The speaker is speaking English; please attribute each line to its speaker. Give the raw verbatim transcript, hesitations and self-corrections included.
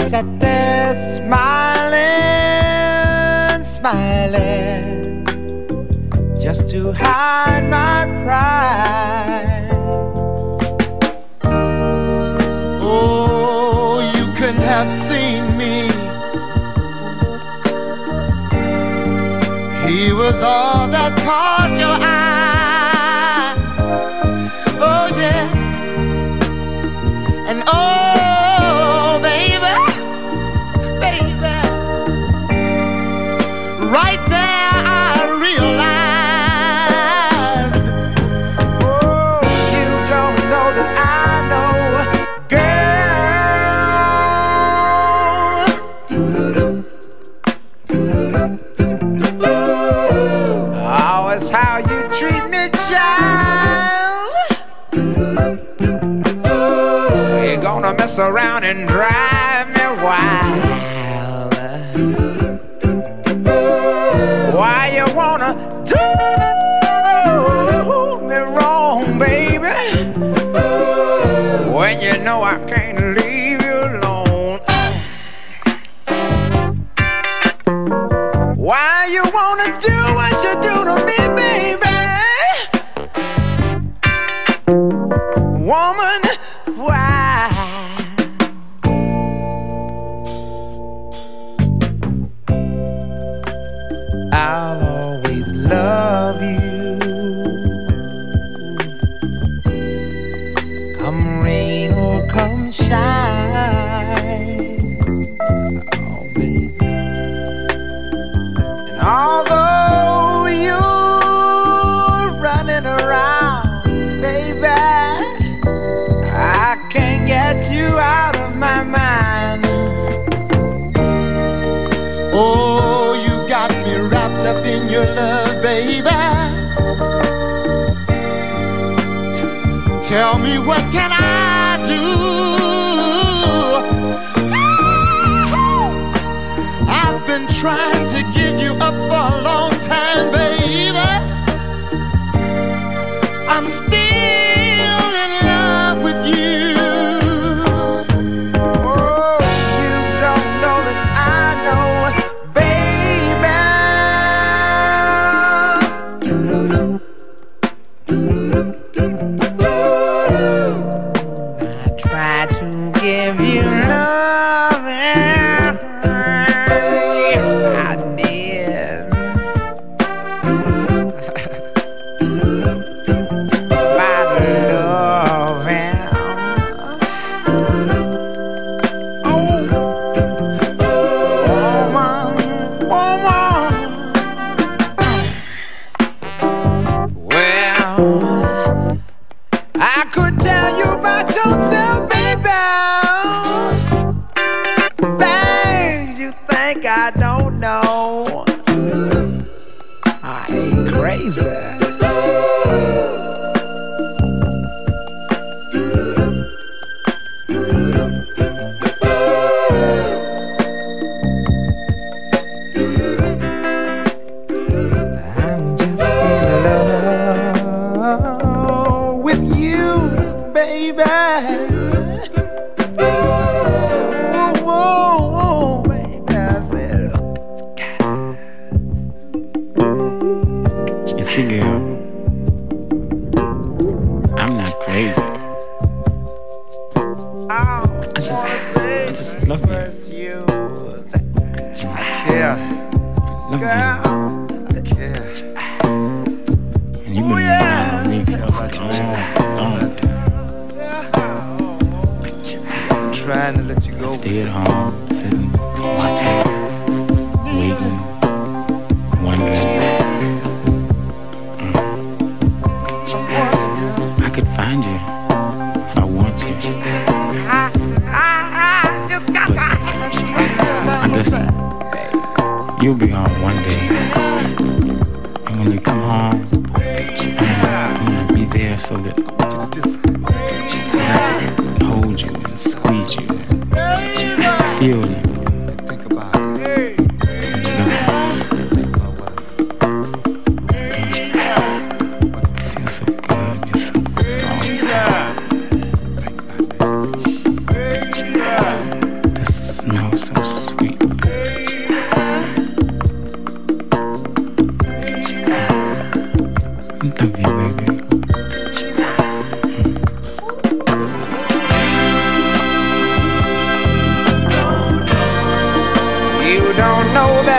Speaker 1: sat there smiling, smiling, just to hide my pride. Oh, you couldn't have seen me. He was all that caught your eye. Oh yeah. And oh baby, baby, right there I realized, oh, you don't know that I know, girl. Oh, it's how you treat me, child. You're gonna mess around and drive me wild. Why you wanna do me wrong, baby, when you know I can't leave you alone? Why you wanna do what you do to me, baby? Woman, why? I'll always love you, come rain or come shine. Oh, baby. And although you're running around, baby, I can't get you out of my mind. Oh, you got me wrapped up in your love, baby. Tell me, what can I do? I've been trying to give you up for a long time, baby. I'm still in love with you. Oh, you don't know that I know, baby. I tried to give you love, yes I did. I don't know. I ain't crazy. I'm just in love with you, baby.
Speaker 2: Girl, I'm not crazy. I just, I just love you.
Speaker 1: I care.
Speaker 2: Love
Speaker 1: Girl,
Speaker 2: you.
Speaker 1: I care.
Speaker 2: And you've been around me for a long, long time.
Speaker 1: I'm trying to let you go.
Speaker 2: I stay at home, sitting, watching, waiting, wondering. I could find you if I want you.
Speaker 1: I, I, I just got to.
Speaker 2: I guess you'll be home one day. And when you come home, I'm gonna be there so that, so that I can hold you and squeeze you and feel you.
Speaker 1: Think about it.
Speaker 2: Smell
Speaker 1: don't know that